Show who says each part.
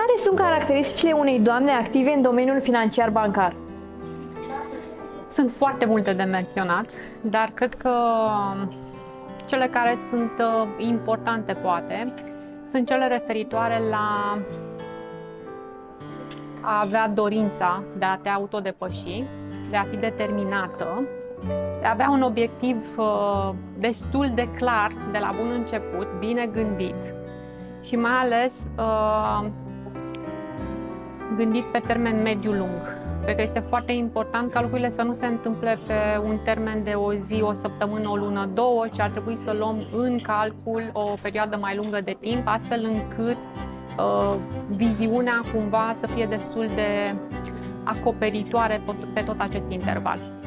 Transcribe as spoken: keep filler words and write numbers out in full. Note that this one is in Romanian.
Speaker 1: Care sunt caracteristicile unei doamne active în domeniul financiar bancar?
Speaker 2: Sunt foarte multe de menționat, dar cred că cele care sunt importante, poate, sunt cele referitoare la a avea dorința de a te autodepăși, de a fi determinată, de a avea un obiectiv destul de clar de la bun început, bine gândit și mai ales gândit pe termen mediu-lung. Cred că este foarte important ca lucrurile să nu se întâmple pe un termen de o zi, o săptămână, o lună, două, ci ar trebui să luăm în calcul o perioadă mai lungă de timp, astfel încât uh, viziunea cumva să fie destul de acoperitoare pe tot acest interval.